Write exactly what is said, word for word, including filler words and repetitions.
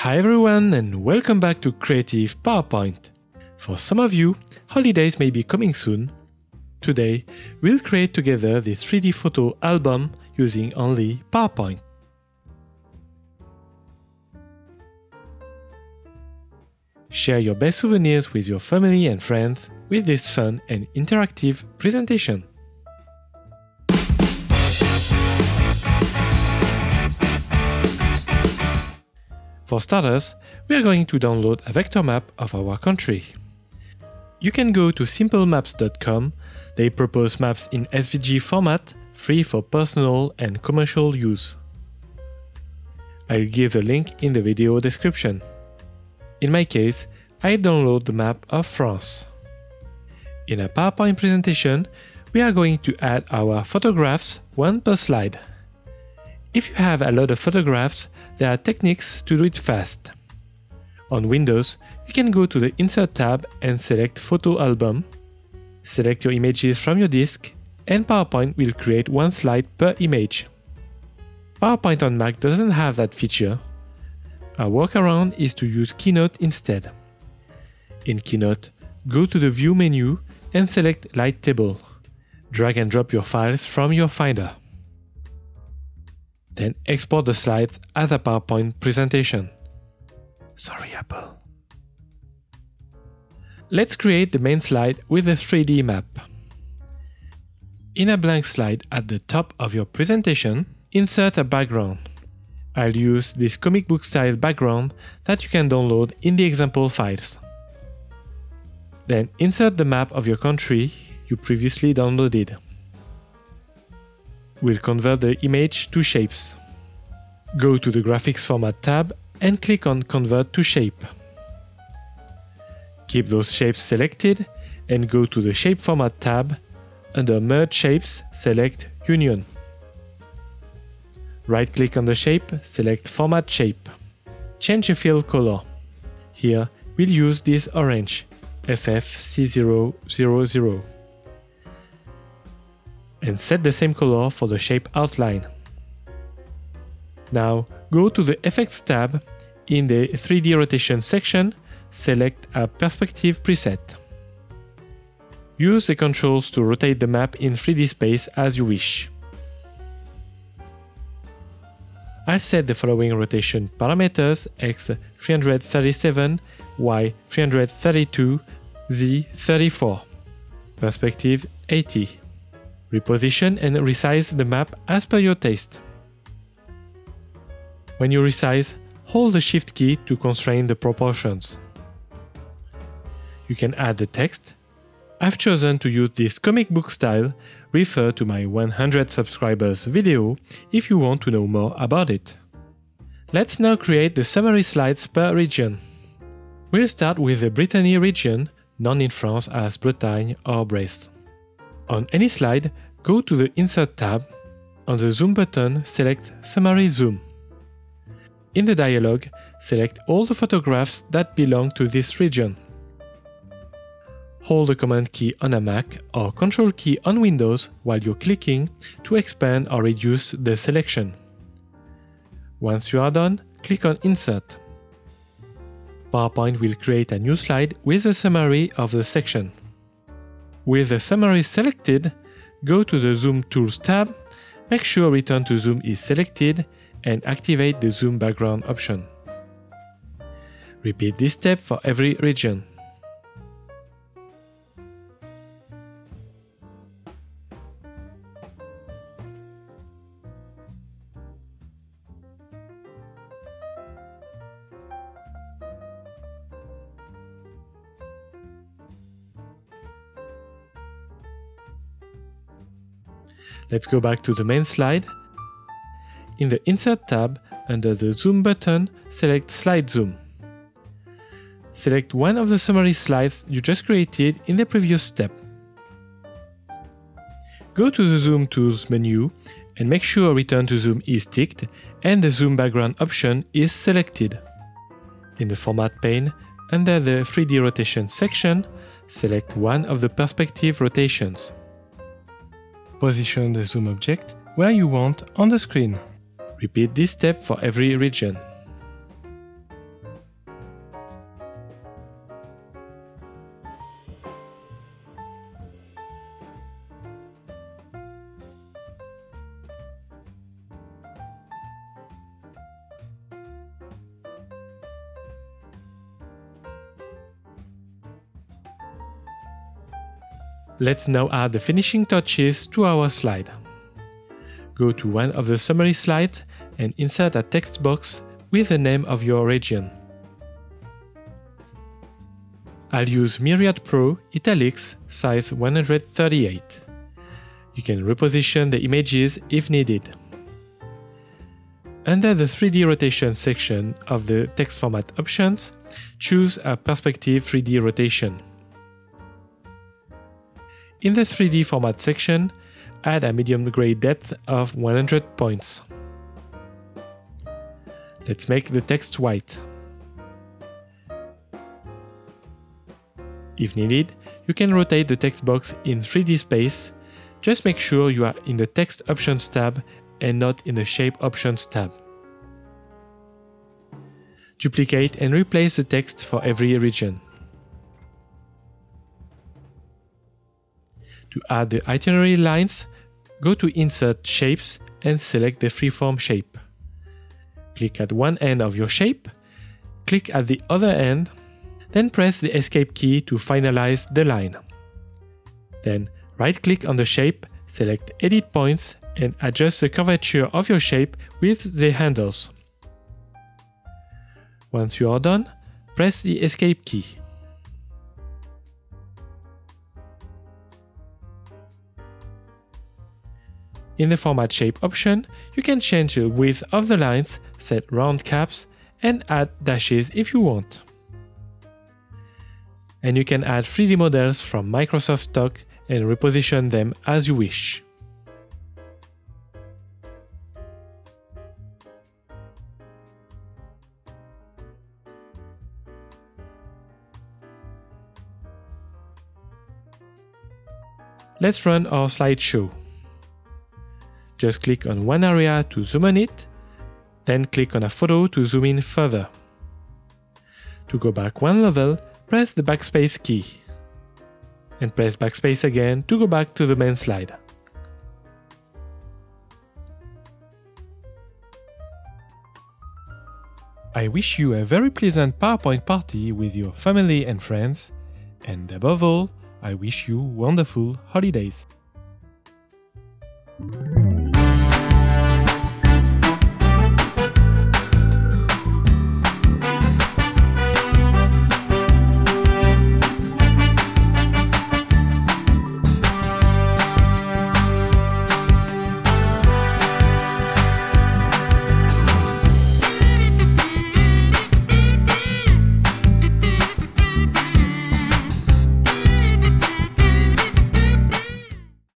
Hi everyone and welcome back to Creative PowerPoint. For some of you, holidays may be coming soon. Today, we'll create together this three D photo album using only PowerPoint. Share your best souvenirs with your family and friends with this fun and interactive presentation. For starters, we are going to download a vector map of our country. You can go to simple maps dot com. They propose maps in S V G format, free for personal and commercial use. I'll give a link in the video description. In my case, I download the map of France. In a PowerPoint presentation, we are going to add our photographs one per slide. If you have a lot of photographs, there are techniques to do it fast. On Windows, you can go to the Insert tab and select Photo Album. Select your images from your disk, and PowerPoint will create one slide per image. PowerPoint on Mac doesn't have that feature. Our workaround is to use Keynote instead. In Keynote, go to the View menu and select Light Table. Drag and drop your files from your Finder. Then export the slides as a PowerPoint presentation. Sorry, Apple. Let's create the main slide with a three D map. In a blank slide at the top of your presentation, insert a background. I'll use this comic book style background that you can download in the example files. Then insert the map of your country you previously downloaded. We'll convert the image to shapes. Go to the Graphics Format tab and click on Convert to Shape. Keep those shapes selected and go to the Shape Format tab. Under Merge Shapes, select Union. Right-click on the shape, select Format Shape. Change the fill color. Here, we'll use this orange, F F C zero zero zero. And set the same color for the shape outline. Now go to the Effects tab. In the three D Rotation section, select a Perspective preset. Use the controls to rotate the map in three D space as you wish. I'll set the following rotation parameters: X three hundred thirty-seven, Y three hundred thirty-two, Z thirty-four. Perspective eighty. Reposition and resize the map as per your taste. When you resize, hold the Shift key to constrain the proportions. You can add the text. I've chosen to use this comic book style. Refer to my one hundred subscribers video if you want to know more about it. Let's now create the summary slides per region. We'll start with the Brittany region, known in France as Bretagne or Bresse. On any slide, go to the Insert tab. On the Zoom button, select Summary Zoom. In the dialog, select all the photographs that belong to this region. Hold the Command key on a Mac or Control key on Windows while you're clicking to expand or reduce the selection. Once you are done, click on Insert. PowerPoint will create a new slide with a summary of the section. With the summary selected, go to the Zoom Tools tab, make sure Return to Zoom is selected, and activate the Zoom background option. Repeat this step for every region. Let's go back to the main slide. In the Insert tab, under the Zoom button, select Slide Zoom. Select one of the summary slides you just created in the previous step. Go to the Zoom Tools menu and make sure Return to Zoom is ticked and the Zoom background option is selected. In the Format pane, under the three D Rotation section, select one of the perspective rotations. Position the zoom object where you want on the screen. Repeat this step for every region. Let's now add the finishing touches to our slide. Go to one of the summary slides and insert a text box with the name of your region. I'll use Myriad Pro Italics size one hundred thirty-eight. You can reposition the images if needed. Under the three D rotation section of the text format options, choose a perspective three D rotation. In the three D format section, add a medium gray depth of one hundred points. Let's make the text white. If needed, you can rotate the text box in three D space. Just make sure you are in the Text Options tab and not in the Shape Options tab. Duplicate and replace the text for every region. To add the itinerary lines, go to Insert Shapes and select the freeform shape. Click at one end of your shape, click at the other end, then press the Escape key to finalize the line. Then right-click on the shape, select Edit Points and adjust the curvature of your shape with the handles. Once you are done, press the Escape key. In the Format Shape option, you can change the width of the lines, set round caps, and add dashes if you want. And you can add three D models from Microsoft stock and reposition them as you wish. Let's run our slideshow. Just click on one area to zoom on it, then click on a photo to zoom in further. To go back one level, press the backspace key. And press backspace again to go back to the main slide. I wish you a very pleasant PowerPoint party with your family and friends, and above all, I wish you wonderful holidays.